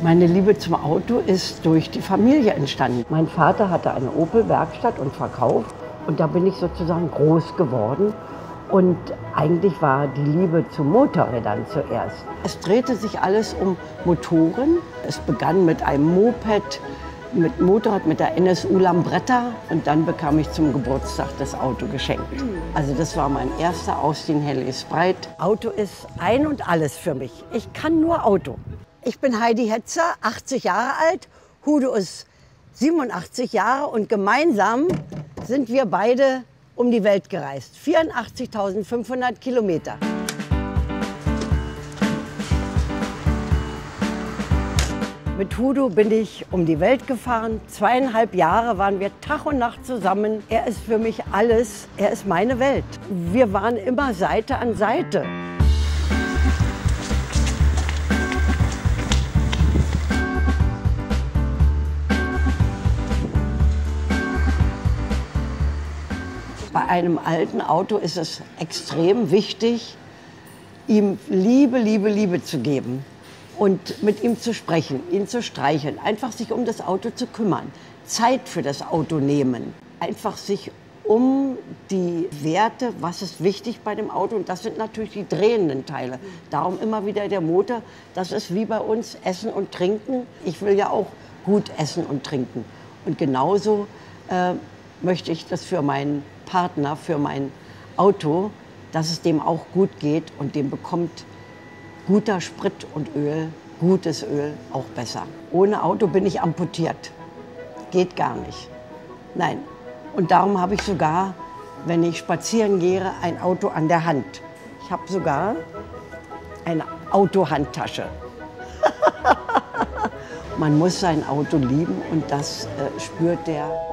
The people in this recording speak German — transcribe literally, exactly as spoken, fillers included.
Meine Liebe zum Auto ist durch die Familie entstanden. Mein Vater hatte eine Opel-Werkstatt und Verkauf und da bin ich sozusagen groß geworden. Und eigentlich war die Liebe zu Motorrädern zuerst. Es drehte sich alles um Motoren. Es begann mit einem Moped, mit Motorrad, mit der N S U Lambretta. Und dann bekam ich zum Geburtstag das Auto geschenkt. Also das war mein erster Austin Helles Breit. Auto ist ein und alles für mich. Ich kann nur Auto. Ich bin Heidi Hetzer, achtzig Jahre alt. Hudo ist siebenundachtzig Jahre und gemeinsam sind wir beide um die Welt gereist. vierundachtzigtausendfünfhundert Kilometer. Mit Hudo bin ich um die Welt gefahren. Zweieinhalb Jahre waren wir Tag und Nacht zusammen. Er ist für mich alles. Er ist meine Welt. Wir waren immer Seite an Seite. Bei einem alten Auto ist es extrem wichtig, ihm Liebe, Liebe, Liebe zu geben und mit ihm zu sprechen, ihn zu streicheln, einfach sich um das Auto zu kümmern, Zeit für das Auto nehmen, einfach sich um die Werte, was ist wichtig bei dem Auto, und das sind natürlich die drehenden Teile. Darum immer wieder der Motor, das ist wie bei uns Essen und Trinken. Ich will ja auch gut essen und trinken und genauso äh, möchte ich das für meinen Partner, für mein Auto, dass es dem auch gut geht und dem bekommt guter Sprit und Öl, gutes Öl auch besser. Ohne Auto bin ich amputiert. Geht gar nicht. Nein. Und darum habe ich sogar, wenn ich spazieren gehe, ein Auto an der Hand. Ich habe sogar eine Autohandtasche. Man muss sein Auto lieben und das äh, spürt der